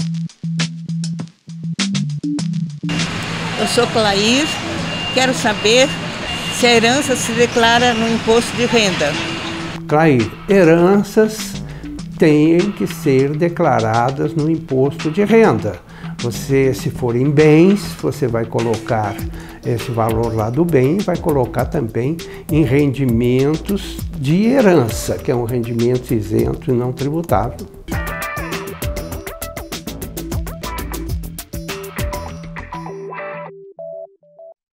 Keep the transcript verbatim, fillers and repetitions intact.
Eu sou Clair, quero saber se a herança se declara no imposto de renda. Clair, heranças têm que ser declaradas no imposto de renda. Você, se forem bens, você vai colocar esse valor lá do bem, vai colocar também em rendimentos de herança, que é um rendimento isento e não tributável.